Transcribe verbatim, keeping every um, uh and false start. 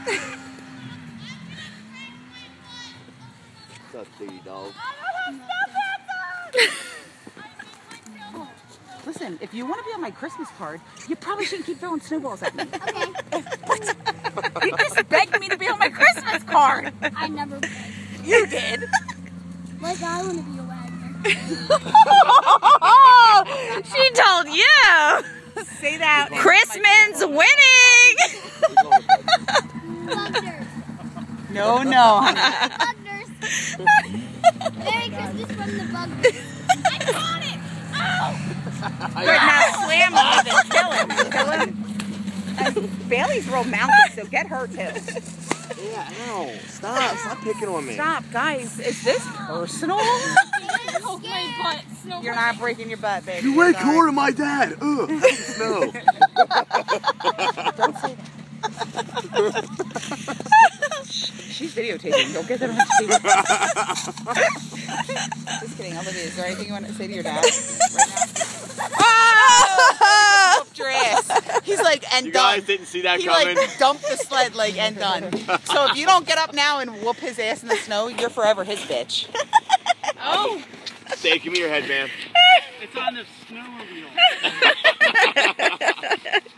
What's up, Diggy Dog? Listen, if you want to be on my Christmas card, you probably shouldn't keep throwing snowballs at me. Okay. What? You just begged me to be on my Christmas card. I never begged. You did. Like I want to be a Wagner. She told you. Say that. Christmas winning. Bugners. No, no, honey. Bugners. Merry Christmas from the Bugners. I caught it. Ow. Good, now slam him and kill him. Kill him. And Bailey's real mounted, so get her too. Yeah, ow. Stop. Stop picking on me. Stop, guys. Is this personal? Hold my butt. Snow You're not breaking your butt, baby. You way It's all cooler than my dad. Ugh. No. Don't say that. She's videotaping. Don't get that on T V. Just kidding. Olivia, is there anything you want to say to your dad right now? Oh! Whooped your ass. He's like, and You done. guys didn't see that he coming? like dumped the sled like and done. So if you don't get up now and whoop his ass in the snow, you're forever his bitch. Oh. Dave, give me your headband. It's on the snowmobile.